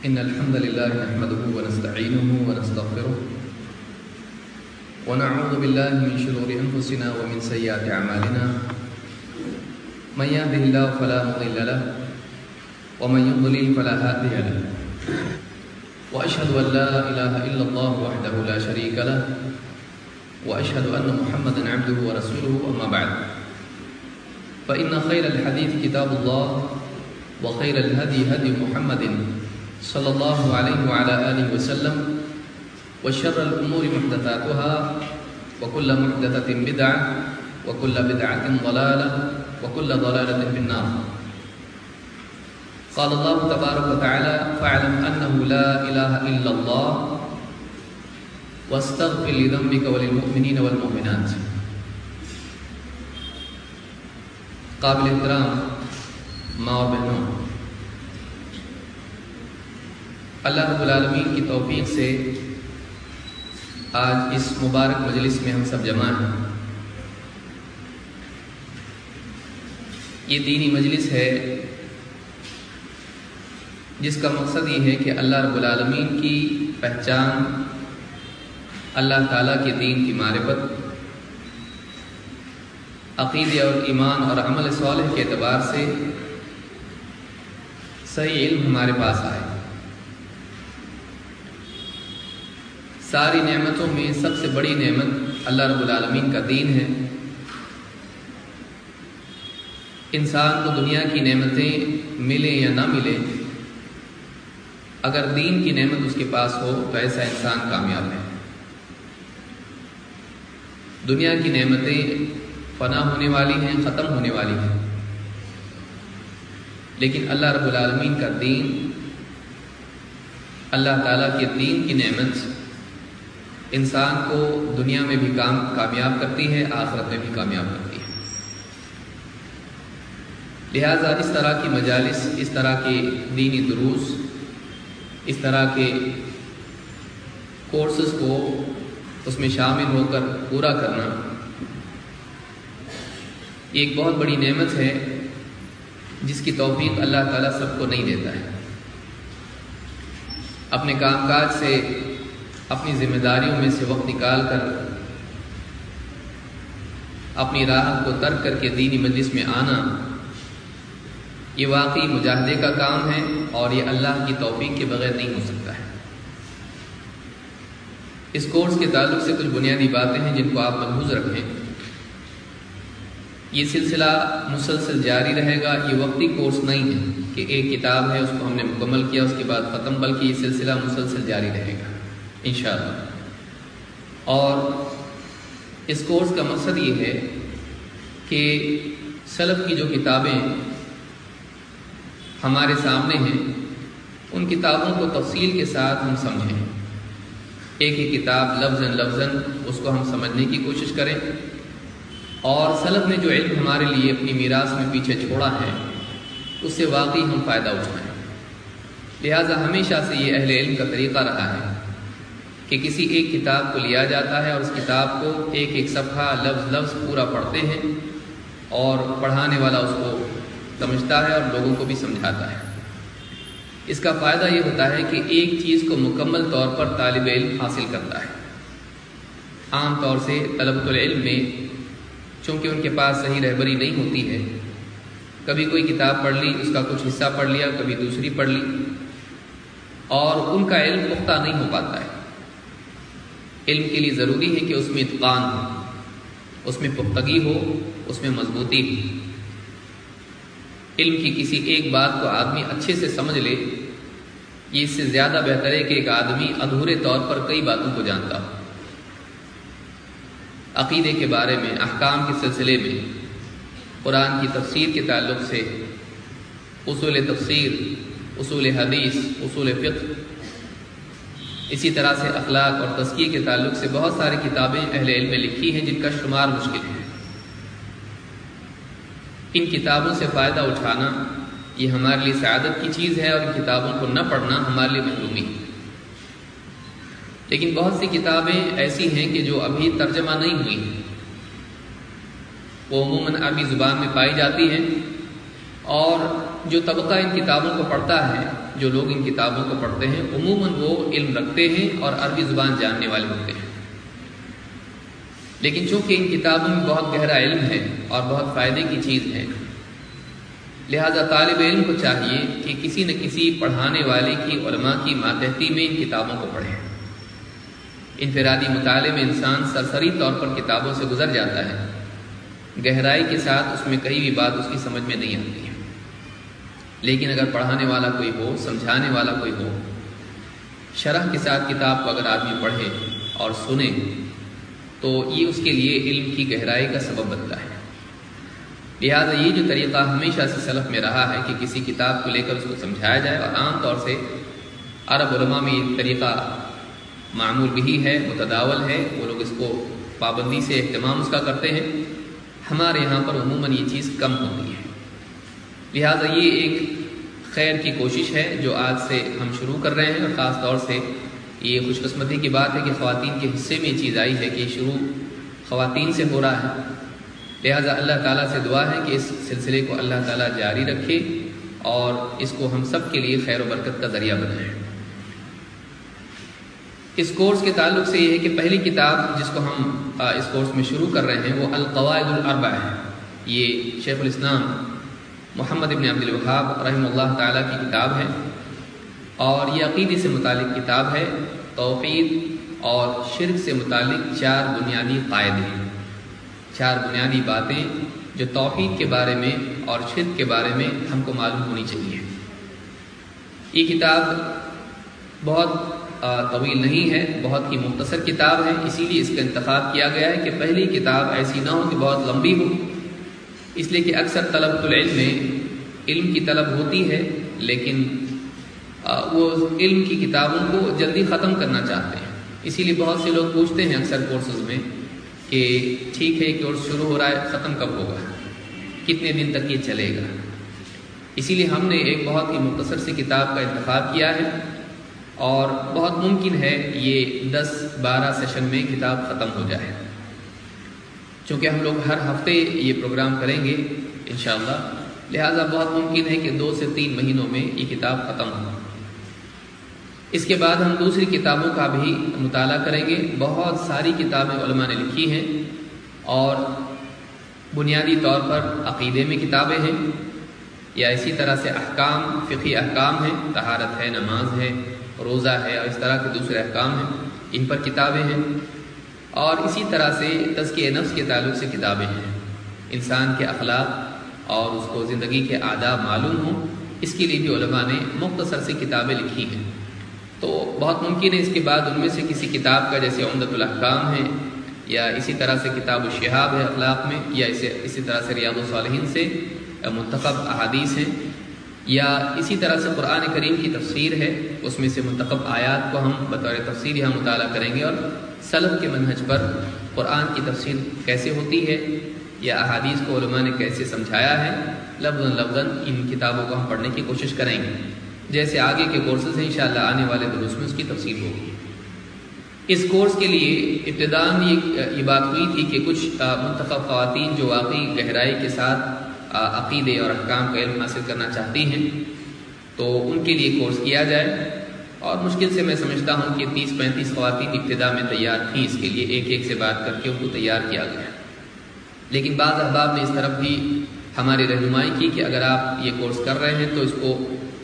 إن الحمد لله نحمده ونستعينه ونستغفره ونعوذ بالله من شرور أنفسنا ومن سيئات أعمالنا من يهده الله فلا مضل له ومن يضلل فلا هادي له وأشهد أن لا إله إلا الله وحده لا شريك له وأشهد أن محمدا عبده ورسوله أما بعد فإن خير الحديث كتاب الله وخير الهدي هدي محمد صلى الله عليه وعلى آله وسلم وشر الأمور محدثاتها وكل محدثة بدعة وكل بدعة ضلالة وكل ضلالة في النار. قال الله تبارك وتعالى فاعلم أنه لا إله إلا الله واستغفر لذنبك وللمؤمنين والمؤمنات. قابل احترام ماں اور بہنوں، اللہ رب العالمین کی توفیق سے آج اس مبارک مجلس میں ہم سب جمع ہیں. یہ دینی مجلس ہے جس کا مقصد یہ ہے کہ اللہ رب العالمین کی پہچان، اللہ تعالیٰ کے دین کی معرفت، عقیدے اور ایمان اور عمل صالح کے اعتبار سے صحیح علم ہمارے پاس آئے. ساری نعمتوں میں سب سے بڑی نعمت اللہ رب العالمین کا دین ہے. انسان کو دنیا کی نعمتیں ملیں یا نہ ملیں، اگر دین کی نعمت اس کے پاس ہو تو ایسا انسان کامیاب ہے. دنیا کی نعمتیں فنا ہونے والی ہیں، ختم ہونے والی ہیں، لیکن اللہ رب العالمین کا دین، اللہ تعالیٰ کے دین کی نعمت انسان کو دنیا میں بھی کامیاب کرتی ہے، آخرت میں بھی کامیاب کرتی ہے. لہٰذا اس طرح کی مجالس، اس طرح کے دینی دروس، اس طرح کے کورسز کو اس میں شامل ہو کر پورا کرنا یہ ایک بہت بڑی نعمت ہے جس کی توفیق اللہ تعالیٰ سب کو نہیں دیتا ہے. اپنے کام کاج سے، اپنی ذمہ داریوں میں سے وقت نکال کر، اپنی راہ کو ترک کر کے دینی مجلس میں آنا یہ واقعی مجاہدے کا کام ہے اور یہ اللہ کی توفیق کے بغیر نہیں ہو سکتا ہے. اس کورس کے تعلق سے کچھ بنیادی باتیں ہیں جن کو آپ ملحوظ رکھیں. یہ سلسلہ مسلسل جاری رہے گا. یہ وقتی کورس نہیں ہے کہ ایک کتاب ہے اس کو ہم نے مکمل کیا اس کے بعد ختم، بلکہ یہ سلسلہ مسلسل جاری رہے گا انشاءاللہ. اور اس کورس کا مقصد یہ ہے کہ سلف کی جو کتابیں ہمارے سامنے ہیں ان کتابوں کو تفصیل کے ساتھ ہم سمجھیں. ایک ایک کتاب لفظاً اس کو ہم سمجھنے کی کوشش کریں اور سلف نے جو علم ہمارے لیے اپنی میراث میں پیچھے چھوڑا ہے اس سے واقعی ہم فائدہ اٹھائیں. لہٰذا ہمیشہ سے یہ اہل علم کا طریقہ رہا ہے کہ کسی ایک کتاب کو لیا جاتا ہے اور اس کتاب کو ایک ایک صفحہ لفظ پورا پڑھتے ہیں اور پڑھانے والا اس کو سمجھتا ہے اور لوگوں کو بھی سمجھاتا ہے. اس کا فائدہ یہ ہوتا ہے کہ ایک چیز کو مکمل طور پر طالب علم حاصل کرتا ہے. عام طور سے طلبۃ العلم میں چونکہ ان کے پاس صحیح رہبری نہیں ہوتی ہے، کبھی کوئی کتاب پڑھ لی، اس کا کچھ حصہ پڑھ لیا، کبھی دوسری پڑھ لی، اور ان کا علم پختہ نہیں ہو پاتا ہے. علم کے لیے ضروری ہے کہ اس میں اتقان ہو، اس میں پختگی ہو، اس میں مضبوطی ہو. علم کی کسی ایک بات کو آدمی اچھے سے سمجھ لے، یہ اس سے زیادہ بہتر ہے کہ ایک آدمی ادھورے طور پر کئی باتوں کو جانتا ہو. عقیدے کے بارے میں، احکام کے سلسلے میں، قرآن کی تفسیر کے تعلق سے، اصول تفسیر، اصول حدیث، اصول فقہ، اسی طرح سے اخلاق اور تزکیے کے تعلق سے بہت ساری کتابیں اہل علم نے لکھی ہیں جن کا شمار مشکل ہے. ان کتابوں سے فائدہ اٹھانا یہ ہمارے لیے سعادت کی چیز ہے اور ان کتابوں کو نہ پڑھنا ہمارے لیے محرومی ہے. لیکن بہت سی کتابیں ایسی ہیں کہ جو ابھی ترجمہ نہیں ہوئی ہیں، وہ عموماً عربی زبان میں پائی جاتی ہیں، اور جو طبقہ ان کتابوں کو پڑھتا ہے جو لوگ ان کتابوں کو پڑھتے ہیں عموماً وہ علم رکھتے ہیں اور عربی زبان جاننے والے ہوتے ہیں، لیکن چونکہ ان کتابوں میں بہت گہرا علم ہے اور بہت فائدے کی چیز ہے، لہذا طالب علم کو چاہیے کہ کسی نہ کسی پڑھانے والے کی، علماء کی ماتحتی میں ان کتابوں کو پڑھیں۔ انفرادی مطالعے میں انسان سرسری طور پر کتابوں سے گزر جاتا ہے، گہرائی کے ساتھ اس میں کئی بھی بات اس کی سمجھ میں نہیں آتی ہے، لیکن اگر پڑھانے والا کوئی ہو، سمجھانے والا کوئی ہو، شرح کے ساتھ کتاب کو اگر آدمی پڑھے اور سنے تو یہ اس کے لیے علم کی گہرائی کا سبب بنتا ہے۔ لہٰذا یہ جو طریقہ ہمیشہ سے سلف میں رہا ہے کہ کسی کتاب کو لے کر اس کو سمجھایا جائے، اور عام طور سے عرب علماء میں یہ طریقہ معمول بھی ہے، متداول ہے، وہ لوگ اس کو پابندی سے اہتمام اس کا کرتے ہیں۔ ہمارے یہاں پر عموماً یہ چیز کم ہوتی ہے، لہٰذا یہ ایک خیر کی کوشش ہے جو آج سے ہم شروع کر رہے ہیں، اور خاص طور سے یہ خوش قسمتی کی بات ہے کہ خواتین کے حصے میں یہ چیز آئی ہے کہ یہ شروع خواتین سے ہو رہا ہے۔ لہٰذا اللہ تعالیٰ سے دعا ہے کہ اس سلسلے کو اللہ تعالیٰ جاری رکھے اور اس کو ہم سب کے لیے خیر و برکت کا ذریعہ بنائے۔ اس کورس کے تعلق سے یہ ہے کہ پہلی کتاب جس کو ہم اس کورس میں شروع کر رہے ہیں وہ القواعد الاربع ہے۔ یہ شیخ الاسلام محمد ابن عبد الوہاب رحمہ اللہ تعالیٰ کی کتاب ہے، اور یہ عقیدے سے متعلق کتاب ہے۔ توحید اور شرک سے متعلق 4 بنیادی قاعدے، 4 بنیادی باتیں جو توحید کے بارے میں اور شرک کے بارے میں ہم کو معلوم ہونی چاہیے۔ یہ کتاب بہت طویل نہیں ہے، بہت ہی مختصر کتاب ہے، اسی لیے اس کا انتخاب کیا گیا ہے کہ پہلی کتاب ایسی نہ ہو کہ بہت لمبی ہو، اس لیے کہ اکثر طلبۃ العلم میں علم کی طلب ہوتی ہے لیکن وہ علم کی کتابوں کو جلدی ختم کرنا چاہتے ہیں، اسی لیے بہت سے لوگ پوچھتے ہیں اکثر کورسز میں کہ ٹھیک ہے کورس شروع ہو رہا ہے، ختم کب ہوگا، کتنے دن تک یہ چلے گا۔ اسی لیے ہم نے ایک بہت ہی مختصر سی کتاب کا انتخاب کیا ہے، اور بہت ممکن ہے یہ 10-12 سیشن میں کتاب ختم ہو جائے، چونکہ ہم لوگ ہر ہفتے یہ پروگرام کریں گے انشاءاللہ، لہٰذا بہت ممکن ہے کہ 2 سے 3 مہینوں میں یہ کتاب ختم ہو۔ اس کے بعد ہم دوسری کتابوں کا بھی مطالعہ کریں گے۔ بہت ساری کتابیں علماء نے لکھی ہیں، اور بنیادی طور پر عقیدے میں کتابیں ہیں، یا اسی طرح سے احکام، فقہی احکام ہیں، طہارت ہے، نماز ہے، روزہ ہے، اور اس طرح کے دوسرے احکام ہیں، ان پر کتابیں ہیں، اور اسی طرح سے تزکیہ نفس کے تعلق سے کتابیں ہیں، انسان کے اخلاق اور اس کو زندگی کے آداب معلوم ہوں، اس کے لیے بھی علماء نے مختصر سی کتابیں لکھی ہیں۔ تو بہت ممکن ہے اس کے بعد ان میں سے کسی کتاب کا، جیسے عمدۃ الاحکام ہے، یا اسی طرح سے کتاب الشہاب ہے اخلاق میں، یا اسی طرح سے ریاض الصالحین سے منتخب احادیث ہیں، یا اسی طرح سے قرآن کریم کی تفسیر ہے، اس میں سے منتخب آیات کو ہم بطور تفسیر یہاں مطالعہ کریں گے، اور سلف کے منہج پر قرآن کی تفسیر کیسے ہوتی ہے یا احادیث کو علماء نے کیسے سمجھایا ہے، لفظاً لفظاً ان کتابوں کو ہم پڑھنے کی کوشش کریں گے۔ جیسے آگے کے کورسز ہیں انشاءاللہ آنے والے دروس میں اس کی تفصیل ہوگی۔ اس کورس کے لیے ابتداءً یہ بات ہوئی تھی کہ کچھ منتخب خواتین جو واقعی گہرائی کے ساتھ عقیدے اور احکام کا علم حاصل کرنا چاہتی ہیں تو ان کے لیے کورس کیا جائے، اور مشکل سے میں سمجھتا ہوں کہ 30-35 خواتین ابتدا میں تیار تھیں، اس کے لیے ایک سے بات کر کے ان کو تیار کیا گیا، لیکن بعض احباب نے اس طرف بھی ہماری رہنمائی کی کہ اگر آپ یہ کورس کر رہے ہیں تو اس کو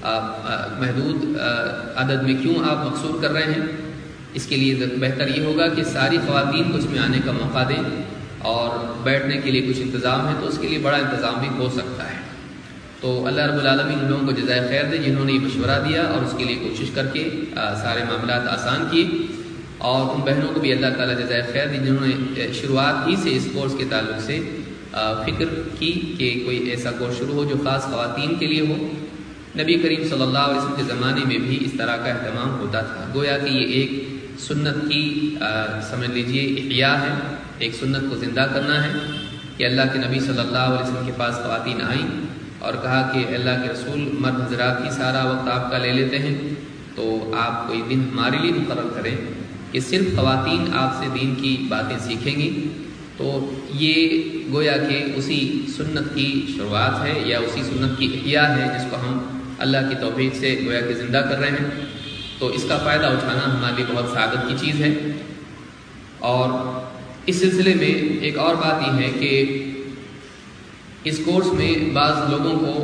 محدود عدد میں کیوں آپ مقصور کر رہے ہیں، اس کے لیے بہتر یہ ہوگا کہ ساری خواتین کو اس میں آنے کا موقع دیں، اور بیٹھنے کے لیے کچھ انتظام ہے تو اس کے لیے بڑا انتظام بھی ہو سکتا ہے۔ تو اللہ رب العالمین ان لوگوں کو جزائے خیر دے جنہوں نے یہ مشورہ دیا اور اس کے لیے کوشش کر کے سارے معاملات آسان کیے، اور ان بہنوں کو بھی اللہ تعالیٰ جزائے خیر دے جنہوں نے شروعات ہی سے اس کورس کے تعلق سے فکر کی کہ کوئی ایسا کورس شروع ہو جو خاص خواتین کے لیے ہو۔ نبی کریم صلی اللہ علیہ وسلم کے زمانے میں بھی اس طرح کا اہتمام ہوتا تھا، گویا کہ یہ ایک سنت کی سمجھ لیجئے احیاء ہے، ایک سنت کو زندہ کرنا ہے کہ اللہ کے نبی صلی اللہ علیہ وسلم کے پاس خواتین آئیں اور کہا کہ اللہ کے رسول مرد حضرات ہی سارا وقت آپ کا لے لیتے ہیں، تو آپ کوئی دن ہمارے لیے مقرر کریں کہ صرف خواتین آپ سے دین کی باتیں سیکھیں گی۔ تو یہ گویا کہ اسی سنت کی شروعات ہے یا اسی سنت کی احیاء ہے جس کو ہم اللہ کی توفیق سے گویا کہ زندہ کر رہے ہیں، تو اس کا فائدہ اٹھانا ہمارے لیے بہت سعادت کی چیز ہے۔ اور اس سلسلے میں ایک اور بات یہ ہے کہ اس کورس میں بعض لوگوں کو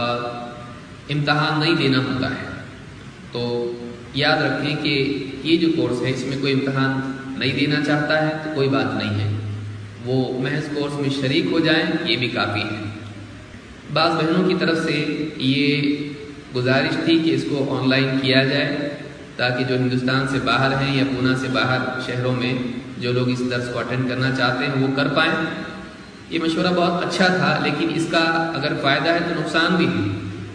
امتحان نہیں دینا ہوتا ہے، تو یاد رکھیں کہ یہ جو کورس ہے اس میں کوئی امتحان نہیں دینا چاہتا ہے تو کوئی بات نہیں ہے، وہ محض کورس میں شریک ہو جائیں یہ بھی کافی ہے۔ بعض بہنوں کی طرف سے یہ گزارش تھی کہ اس کو آن لائن کیا جائے تاکہ جو ہندوستان سے باہر ہیں یا پونا سے باہر شہروں میں جو لوگ اس درس کو اٹینڈ کرنا چاہتے ہیں وہ کر پائیں۔ یہ مشورہ بہت اچھا تھا، لیکن اس کا اگر فائدہ ہے تو نقصان بھی ہے۔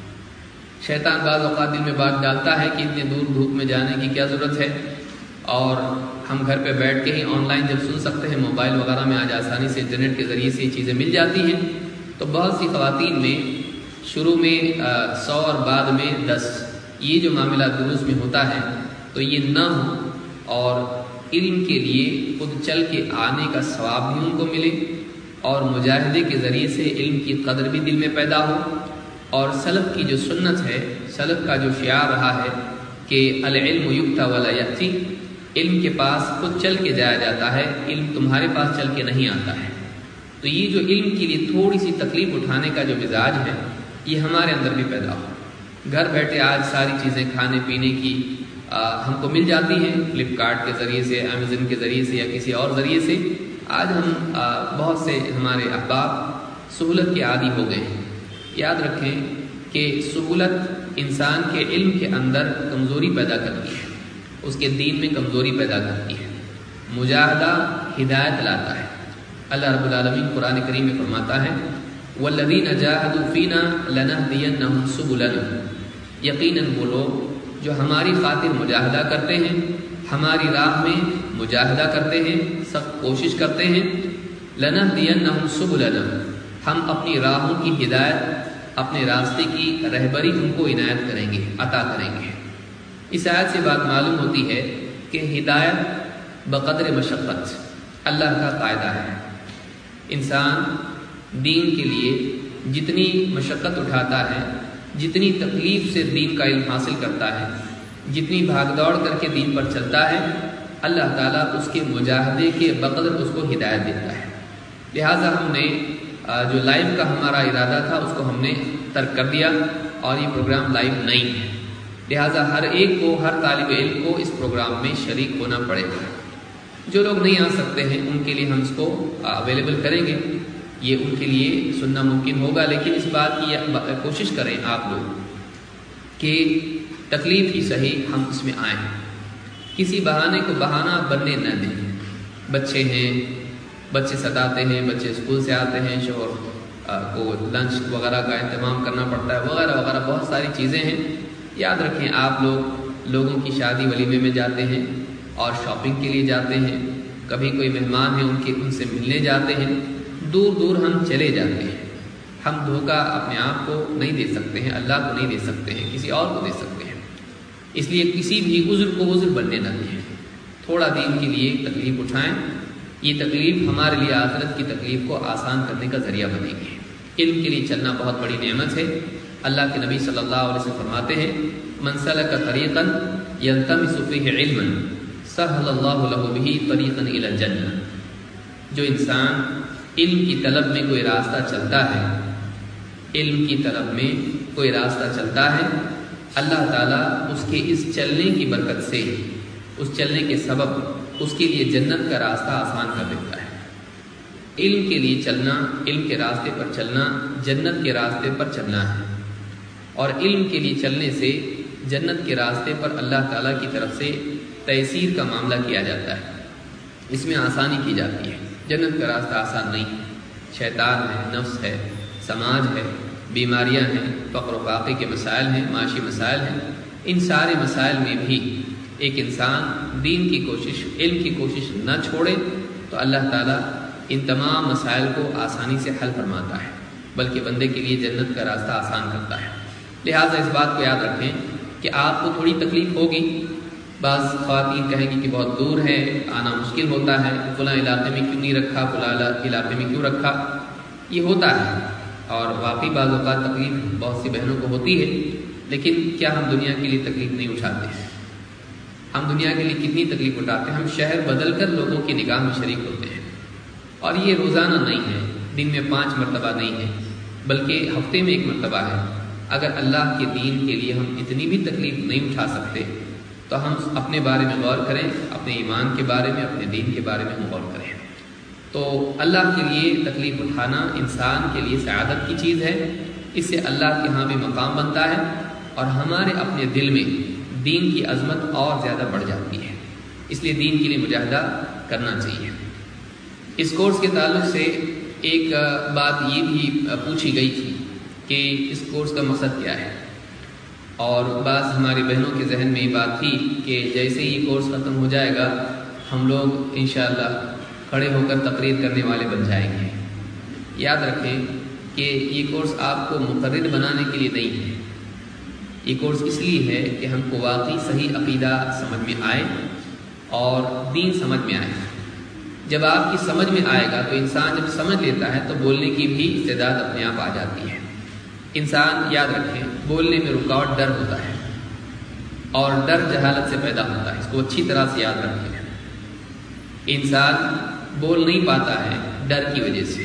شیطان بعض اوقات دل میں بات ڈالتا ہے کہ اتنے دور دھوپ میں جانے کی کیا ضرورت ہے، اور ہم گھر پہ بیٹھ کے ہی آن لائن جب سن سکتے ہیں، موبائل وغیرہ میں آج آسانی سے انٹرنیٹ کے ذریعے سے یہ چیزیں مل جاتی ہیں، تو بہت سی خواتین میں شروع میں 100 اور بعد میں 10 یہ جو معاملہ دروس میں ہوتا ہے تو یہ نہ ہو، اور علم کے لیے خود چل کے آنے کا ثواب بھی ان کو ملے، اور مجاہدے کے ذریعے سے علم کی قدر بھی دل میں پیدا ہو۔ اور سلف کی جو سنت ہے، سلف کا جو شعار رہا ہے کہ العلم یؤتی ولا یأتی، علم کے پاس خود چل کے جایا جاتا ہے، علم تمہارے پاس چل کے نہیں آتا ہے۔ تو یہ جو علم کے لیے تھوڑی سی تکلیف اٹھانے کا جو مزاج ہے یہ ہمارے اندر بھی پیدا ہو۔ گھر بیٹھے آج ساری چیزیں کھانے پینے کی ہم کو مل جاتی ہیں، فلپ کارٹ کے ذریعے سے، امیزن کے ذریعے سے یا کسی اور ذریعے سے۔ آج ہم بہت سے ہمارے احباب سہولت کے عادی ہو گئے ہیں۔ یاد رکھیں کہ سہولت انسان کے علم کے اندر کمزوری پیدا کرتی ہے، اس کے دین میں کمزوری پیدا کرتی ہے۔ مجاہدہ ہدایت لاتا ہے۔ اللہ رب العالمین قرآن کریم میں فرماتا ہے وَالَّذِينَ جَاهَدُوا فِينَا لَنَهْدِيَنَّهُمْ سُبُلَنَا، یقیناً وہ لوگ جو ہماری خاطر مجاہدہ کرتے ہیں، ہماری راہ میں مجاہدہ کرتے ہیں، سب کوشش کرتے ہیں، لَنَهْدِيَنَّهُمْ سُبُلَنَا، ہم اپنی راہوں کی ہدایت، اپنے راستے کی رہبری ان کو عنایت کریں گے، عطا کریں گے۔ اس آیت سے بات معلوم ہوتی ہے کہ ہدایت بقدر مشقت اللہ کا قاعدہ ہے۔ انسان دین کے لیے جتنی مشقت اٹھاتا ہے، جتنی تکلیف سے دین کا علم حاصل کرتا ہے، جتنی بھاگ دوڑ کر کے دین پر چلتا ہے، اللہ تعالیٰ اس کے مجاہدے کے بقدر اس کو ہدایت دیتا ہے۔ لہٰذا ہم نے جو لائیو کا ہمارا ارادہ تھا اس کو ہم نے ترک کر دیا، اور یہ پروگرام لائیو نہیں ہے، لہٰذا ہر ایک کو، ہر طالب علم کو اس پروگرام میں شریک ہونا پڑے گا۔ جو لوگ نہیں آ سکتے ہیں ان کے لیے ہم اس کو اویلیبل کریں گے، یہ ان کے لیے سننا ممکن ہوگا، لیکن اس بات کی کوشش کریں آپ لوگ کہ تکلیف ہی صحیح ہم اس میں آئیں، کسی بہانے کو بہانہ بننے نہ دیں۔ بچے ہیں، بچے ستاتے ہیں، بچے اسکول سے آتے ہیں، شوہر کو لنچ وغیرہ کا انتظام کرنا پڑتا ہے، وغیرہ وغیرہ بہت ساری چیزیں ہیں۔ یاد رکھیں آپ لوگوں کی شادی ولیمے میں جاتے ہیں اور شاپنگ کے لیے جاتے ہیں، کبھی کوئی مہمان ہیں ان سے ملنے جاتے ہیں، دور دور ہم چلے جاتے ہیں۔ ہم دھوکہ اپنے آپ کو نہیں دے سکتے ہیں، اللہ کو نہیں دے سکتے ہیں، کسی اور کو دے سکتے ہیں۔ اس لیے کسی بھی عذر کو عذر بننے نہ دیں، تھوڑا دین کے لیے تکلیف اٹھائیں۔ یہ تکلیف ہمارے لیے آخرت کی تکلیف کو آسان کرنے کا ذریعہ بنے گی۔ علم کے لیے چلنا بہت بڑی نعمت ہے۔ اللہ کے نبی صلی اللہ علیہ وسلم فرماتے ہیں من سلک طریقا یلتمس فیہ علما سہل اللہ لہ بہ طریقا الی الجنہ، جو انسان علم کی طلب میں کوئی راستہ چلتا ہے، علم کی طلب میں کوئی راستہ چلتا ہے، اللہ تعالیٰ اس کے اس چلنے کی برکت سے، اس چلنے کے سبب اس کے لیے جنت کا راستہ آسان کر دیتا ہے۔ علم کے لیے چلنا، علم کے راستے پر چلنا، جنت کے راستے پر چلنا ہے، اور علم کے لیے چلنے سے جنت کے راستے پر اللہ تعالیٰ کی طرف سے تیسیر کا معاملہ کیا جاتا ہے، اس میں آسانی کی جاتی ہے۔ جنت کا راستہ آسان نہیں ہے، شیطان ہے، نفس ہے، سماج ہے، بیماریاں ہیں، فقر و فاقے کے مسائل ہیں، معاشی مسائل ہیں۔ ان سارے مسائل میں بھی ایک انسان دین کی کوشش، علم کی کوشش نہ چھوڑے تو اللہ تعالیٰ ان تمام مسائل کو آسانی سے حل فرماتا ہے، بلکہ بندے کے لیے جنت کا راستہ آسان کرتا ہے۔ لہٰذا اس بات کو یاد رکھیں کہ آپ کو تھوڑی تکلیف ہوگی۔ بعض خواتین کہیں گی کہ بہت دور ہے، آنا مشکل ہوتا ہے، فلاں علاقے میں کیوں نہیں رکھا، فلاں علاقے میں کیوں رکھا۔ یہ ہوتا ہے، اور واقعی بعض اوقات تکلیف بہت سی بہنوں کو ہوتی ہے، لیکن کیا ہم دنیا کے لیے تکلیف نہیں اٹھاتے ہیں؟ ہم دنیا کے لیے کتنی تکلیف اٹھاتے ہیں؟ ہم شہر بدل کر لوگوں کی نگاہ میں شریک ہوتے ہیں، اور یہ روزانہ نہیں ہے، دن میں 5 مرتبہ نہیں ہے، بلکہ ہفتے میں 1 مرتبہ ہے۔ اگر اللہ کے دین کے لیے ہم اتنی بھی تکلیف نہیں اٹھا سکتے تو ہم اپنے بارے میں غور کریں، اپنے ایمان کے بارے میں، اپنے دین کے بارے میں ہم غور کریں۔ تو اللہ کے لیے تکلیف اٹھانا انسان کے لیے سعادت کی چیز ہے، اس سے اللہ کے ہاں بھی مقام بنتا ہے، اور ہمارے اپنے دل میں دین کی عظمت اور زیادہ بڑھ جاتی ہے۔ اس لیے دین کے لیے مجاہدہ کرنا چاہیے۔ اس کورس کے تعلق سے ایک بات یہ بھی پوچھی گئی تھی کہ اس کورس کا مقصد کیا ہے، اور بعض ہماری بہنوں کے ذہن میں یہ بات تھی کہ جیسے ہی کورس ختم ہو جائے گا ہم لوگ انشاءاللہ کھڑے ہو کر تقریر کرنے والے بن جائیں گے۔ یاد رکھیں کہ یہ کورس آپ کو مقرر بنانے کے لیے نہیں ہے، یہ کورس اس لیے ہے کہ ہم کو واقعی صحیح عقیدہ سمجھ میں آئے اور دین سمجھ میں آئے۔ جب آپ کی سمجھ میں آئے گا تو انسان جب سمجھ لیتا ہے تو بولنے کی بھی استعداد اپنے آپ آ جاتی ہے۔ انسان یاد رکھیں بولنے میں رکاوٹ ڈر ہوتا ہے، اور ڈر جہالت سے پیدا ہوتا ہے، اس کو اچھی طرح سے یاد رکھیں۔ انسان بول نہیں پاتا ہے ڈر کی وجہ سے،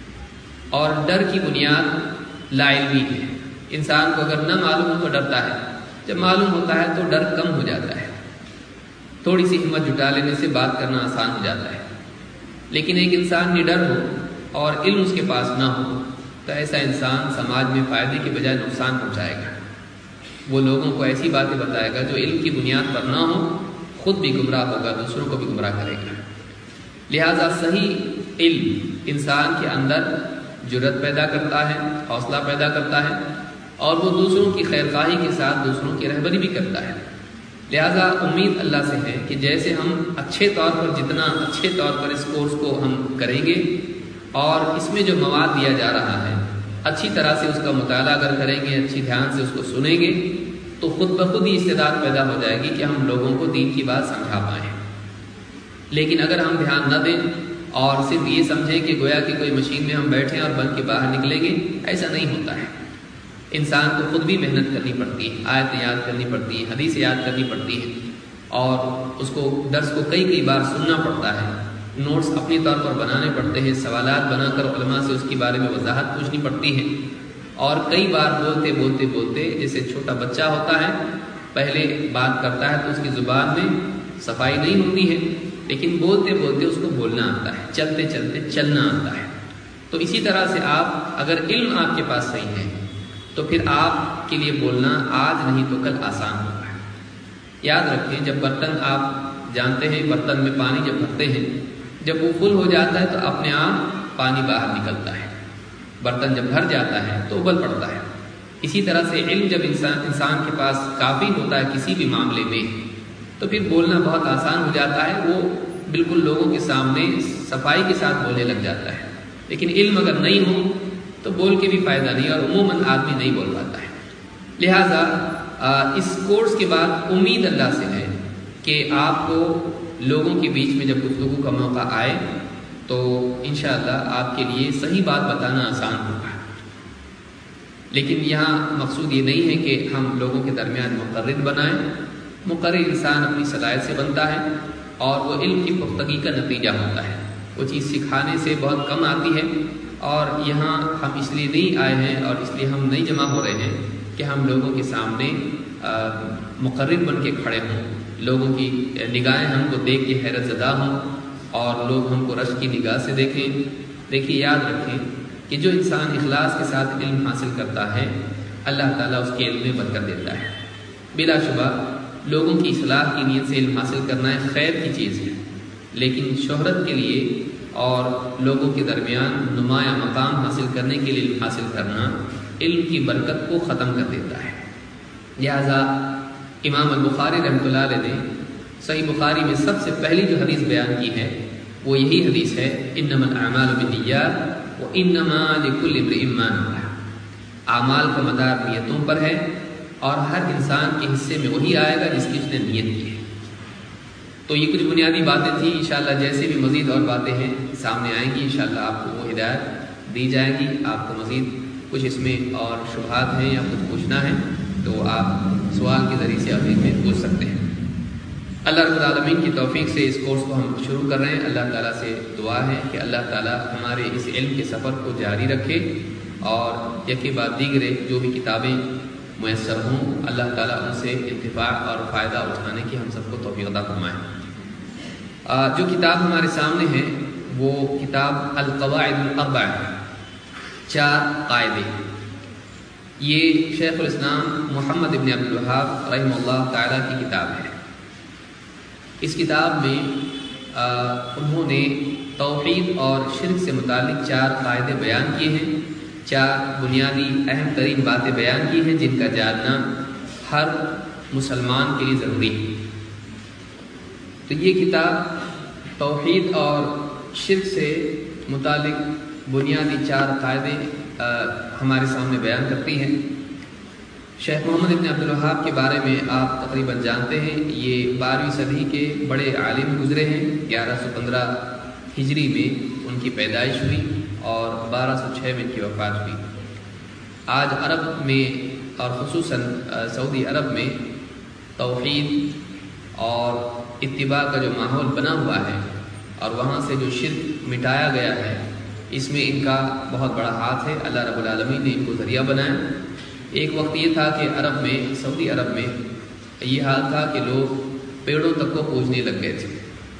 اور ڈر کی بنیاد لا علمی ہے۔ انسان کو اگر نہ معلوم ہو تو ڈرتا ہے، جب معلوم ہوتا ہے تو ڈر کم ہو جاتا ہے، تھوڑی سی ہمت جٹا لینے سے بات کرنا آسان ہو جاتا ہے۔ لیکن ایک انسان نڈر ہو اور علم اس کے پاس نہ ہو تو ایسا انسان سماج میں فائدے کے بجائے نقصان پہنچائے گا۔ وہ لوگوں کو ایسی باتیں بتائے گا جو علم کی بنیاد پر نہ ہو، خود بھی گمراہ ہوگا، دوسروں کو بھی گمراہ کرے گا۔ لہذا صحیح علم انسان کے اندر جرأت پیدا کرتا ہے، حوصلہ پیدا کرتا ہے، اور وہ دوسروں کی خیرخواہی کے ساتھ دوسروں کی رہبری بھی کرتا ہے۔ لہذا امید اللہ سے ہے کہ جیسے ہم اچھے طور پر جتنا اچھے طور پر اس کورس کو ہم کریں گے، اور اس میں جو مواد دیا جا رہا ہے اچھی طرح سے اس کا مطالعہ اگر کریں گے، اچھی دھیان سے اس کو سنیں گے، تو خود بخود ہی استعداد پیدا ہو جائے گی کہ ہم لوگوں کو دین کی بات سمجھا پائیں۔ لیکن اگر ہم دھیان نہ دیں اور صرف یہ سمجھیں کہ گویا کہ کوئی مشین میں ہم بیٹھیں اور بن کے باہر نکلیں گے، ایسا نہیں ہوتا ہے۔ انسان کو خود بھی محنت کرنی پڑتی ہے، آیتیں یاد کرنی پڑتی ہے، حدیث یاد کرنی پڑتی ہے، اور اس کو درس کو کئی بار سننا پڑتا ہے، نوٹس اپنی طور پر بنانے پڑتے ہیں، سوالات بنا کر علماء سے اس کے بارے میں وضاحت پوچھنی پڑتی ہے، اور کئی بار بولتے جیسے چھوٹا بچہ ہوتا ہے، پہلے بات کرتا ہے تو اس کی زبان میں صفائی نہیں ہوتی ہے، لیکن بولتے اس کو بولنا آتا ہے، چلتے چلنا آتا ہے۔ تو اسی طرح سے آپ اگر علم آپ کے پاس صحیح ہے تو پھر آپ کے لیے بولنا آج نہیں تو کل آسان ہوگا۔ یاد رکھیں جب برتن آپ جانتے ہیں، برتن میں پانی جب بھرتے ہیں، جب وہ فل ہو جاتا ہے تو اپنے آپ پانی باہر نکلتا ہے، برتن جب بھر جاتا ہے تو ابل پڑتا ہے۔ اسی طرح سے علم جب انسان کے پاس کافی ہوتا ہے کسی بھی معاملے میں، تو پھر بولنا بہت آسان ہو جاتا ہے، وہ بالکل لوگوں کے سامنے صفائی کے ساتھ بولنے لگ جاتا ہے۔ لیکن علم اگر نہیں ہو تو بول کے بھی فائدہ نہیں، اور عموماً آدمی نہیں بول پاتا ہے۔ لہٰذا اس کورس کے بعد امید اللہ سے ہے کہ آپ کو لوگوں کے بیچ میں جب گفتگو کا موقع آئے تو انشاءاللہ آپ کے لیے صحیح بات بتانا آسان ہوگا۔ لیکن یہاں مقصود یہ نہیں ہے کہ ہم لوگوں کے درمیان مقرر بنائیں۔ مقرر انسان اپنی صلاحیت سے بنتا ہے، اور وہ علم کی پختگی کا نتیجہ ہوتا ہے۔ وہ چیز سکھانے سے بہت کم آتی ہے، اور یہاں ہم اس لیے نہیں آئے ہیں اور اس لیے ہم نہیں جمع ہو رہے ہیں کہ ہم لوگوں کے سامنے مقرر بن کے کھڑے ہوں، لوگوں کی نگاہیں ہم کو دیکھ کے حیرت زدہ ہوں، اور لوگ ہم کو رشک کی نگاہ سے دیکھیں۔ دیکھیے یاد رکھیں کہ جو انسان اخلاص کے ساتھ علم حاصل کرتا ہے اللہ تعالیٰ اس کے علم میں برکت دیتا ہے۔ بلا شبہ لوگوں کی اصلاح کی نیت سے علم حاصل کرنا ایک خیر کی چیز ہے، لیکن شہرت کے لیے اور لوگوں کے درمیان نمایاں مقام حاصل کرنے کے لیے علم حاصل کرنا علم کی برکت کو ختم کر دیتا ہے۔ لہذا امام البخاری رحمۃ اللہ علیہ نے صحیح بخاری میں سب سے پہلی جو حدیث بیان کی ہے وہ یہی حدیث ہے، انما الاعمال بالنیات وانما لکل امرئ ما نوى۔ اعمال کا مدار نیتوں پر ہے، اور ہر انسان کے حصے میں وہی آئے گا جس کی اس نے نیت کی ہے۔ تو یہ کچھ بنیادی باتیں تھیں، انشاءاللہ جیسے بھی مزید اور باتیں ہیں سامنے آئیں گی انشاءاللہ آپ کو وہ ہدایت دی جائے گی۔ آپ کو مزید کچھ اس میں اور شبہات ہیں یا کچھ پوچھنا ہے تو آپ سوال کے ذریعے سے ابھی میں پوچھ سکتے ہیں۔ اللہ رب العالمین کی توفیق سے اس کورس کو ہم شروع کر رہے ہیں۔ اللہ تعالیٰ سے دعا ہے کہ اللہ تعالیٰ ہمارے اس علم کے سفر کو جاری رکھے اور یکے بعد دیگرے جو بھی کتابیں میسر ہوں اللہ تعالیٰ ان سے انتفاع اور فائدہ اٹھانے کی ہم سب کو توفیق عطا فرمائے۔ جو کتاب ہمارے سامنے ہے وہ کتاب القواعد الاربع، 4 قاعدے، یہ شیخ الاسلام محمد ابن عبد الوہاب رحمہ اللہ تعالیٰ کی کتاب ہے۔ اس کتاب میں انہوں نے توحید اور شرک سے متعلق 4 قاعدے بیان کیے ہیں، 4 بنیادی اہم ترین باتیں بیان کی ہیں جن کا جاننا ہر مسلمان کے لیے ضروری ہے۔ تو یہ کتاب توحید اور شرک سے متعلق بنیادی 4 قاعدے ہمارے سامنے بیان کرتی ہیں۔ شیخ محمد ابن عبد الوہاب کے بارے میں آپ تقریباً جانتے ہیں، یہ 12ویں صدی کے بڑے عالم گزرے ہیں۔ 1115 ہجری میں ان کی پیدائش ہوئی اور 1206 میں ان کی وفات ہوئی۔ آج عرب میں اور خصوصاً سعودی عرب میں توحید اور اتباع کا جو ماحول بنا ہوا ہے اور وہاں سے جو شرک مٹایا گیا ہے، اس میں ان کا بہت بڑا ہاتھ ہے۔ اللہ رب العالمین نے ان کو ذریعہ بنایا۔ ایک وقت یہ تھا کہ عرب میں، سعودی عرب میں یہ حال تھا کہ لوگ پیڑوں تک کو پوجنے لگ گئے تھے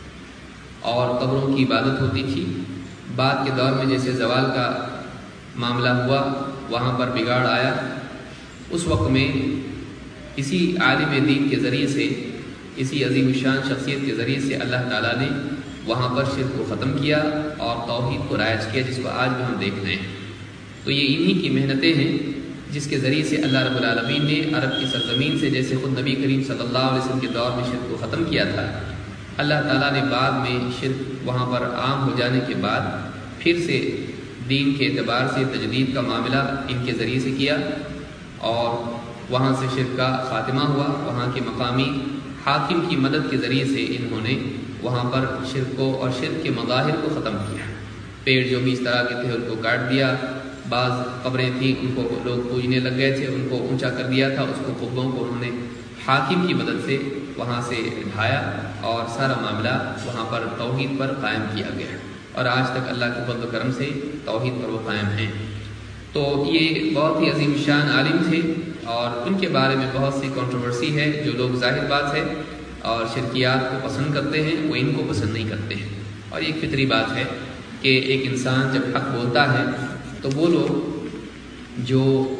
اور قبروں کی عبادت ہوتی تھی۔ بعد کے دور میں جیسے زوال کا معاملہ ہوا، وہاں پر بگاڑ آیا۔ اس وقت میں اسی عالم دین کے ذریعے سے، اسی عظیم الشان شخصیت کے ذریعے سے اللہ تعالیٰ نے وہاں پر شرک کو ختم کیا اور توحید کو رائج کیا، جس کو آج بھی ہم دیکھ رہے ہیں۔ تو یہ انہی کی محنتیں ہیں جس کے ذریعے سے اللہ رب العالمین نے عرب کی سرزمین سے، جیسے خود نبی کریم صلی اللہ علیہ وسلم کے دور میں شرک کو ختم کیا تھا، اللہ تعالیٰ نے بعد میں شرک وہاں پر عام ہو جانے کے بعد پھر سے دین کے اعتبار سے تجدید کا معاملہ ان کے ذریعے سے کیا اور وہاں سے شرک کا خاتمہ ہوا۔ وہاں کے مقامی حاکم کی مدد کے ذریعے سے انہوں نے وہاں پر شرک کو اور شرک کے مظاہر کو ختم کیا۔ پیڑ جو بھی اس طرح کے تھے ان کو کاٹ دیا، بعض قبریں تھیں ان کو لوگ پوجنے لگ گئے تھے، ان کو اونچا کر دیا تھا، اس کو قبوں کو انہوں نے حاکم کی مدد سے وہاں سے ڈھایا اور سارا معاملہ وہاں پر توحید پر قائم کیا گیا اور آج تک اللہ کے فضل و کرم سے توحید پر وہ قائم ہیں۔ تو یہ بہت ہی عظیم شان عالم تھے اور ان کے بارے میں بہت سی کنٹروورسی ہے۔ جو لوگ ظاہر بات ہے اور شرکیات کو پسند کرتے ہیں وہ ان کو پسند نہیں کرتے ہیں، اور یہ فطری بات ہے کہ ایک انسان جب حق بولتا ہے تو وہ لوگ جو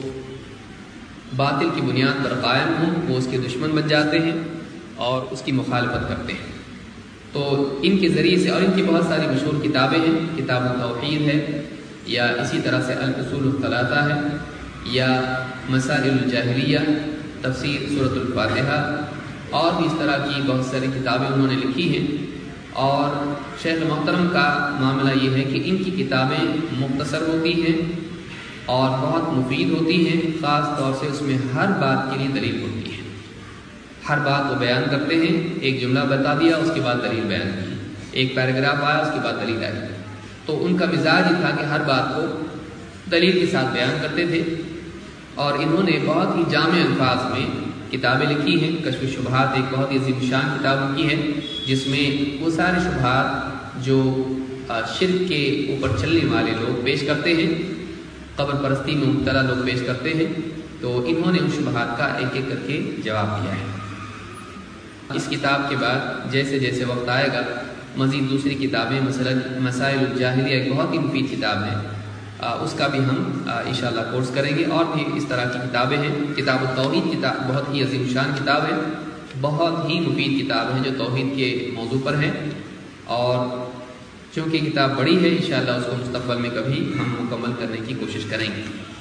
باطل کی بنیاد پر قائم ہوں وہ اس کے دشمن بن جاتے ہیں اور اس کی مخالفت کرتے ہیں۔ تو ان کے ذریعے سے، اور ان کی بہت ساری مشہور کتابیں ہیں، کتاب التوحید ہے، یا اسی طرح سے الاصول الثلاثہ ہے، یا مسائل الجاہلیہ، تفسیر سورۃ الفاتحہ، اور بھی اس طرح کی بہت ساری کتابیں انہوں نے لکھی ہیں۔ اور شیخ محترم کا معاملہ یہ ہے کہ ان کی کتابیں مختصر ہوتی ہیں اور بہت مفید ہوتی ہیں، خاص طور سے اس میں ہر بات کے لیے دلیل ہوتی ہے۔ ہر بات وہ بیان کرتے ہیں، ایک جملہ بتا دیا اس کے بعد دلیل بیان کی، ایک پیراگراف آیا اس کے بعد دلیل آئی۔ تو ان کا مزاج یہ تھا کہ ہر بات کو دلیل کے ساتھ بیان کرتے تھے، اور انہوں نے بہت ہی جامع الفاظ میں کتابیں لکھی ہیں۔ کشف الشبہات ایک بہت ہی عظیم شان کتاب ان کی ہے، جس میں وہ سارے شبہات جو شرک کے اوپر چلنے والے لوگ پیش کرتے ہیں، قبر پرستی میں مبتلا لوگ پیش کرتے ہیں، تو انہوں نے ان شبہات کا ایک ایک کر کے جواب دیا ہے۔ اس کتاب کے بعد جیسے جیسے وقت آئے گا مزید دوسری کتابیں، مثلا مسائل الجاہلیہ ایک بہت ہی مفید کتاب ہے، اس کا بھی ہم انشاءاللہ کورس کریں گے۔ اور بھی اس طرح کی کتابیں ہیں۔ کتاب التوحید کتاب بہت ہی عظیم شان کتاب ہے، بہت ہی مفید کتاب ہے جو توحید کے موضوع پر ہے، اور چونکہ کتاب بڑی ہے انشاءاللہ اس کو مستقبل میں کبھی ہم مکمل کرنے کی کوشش کریں گے۔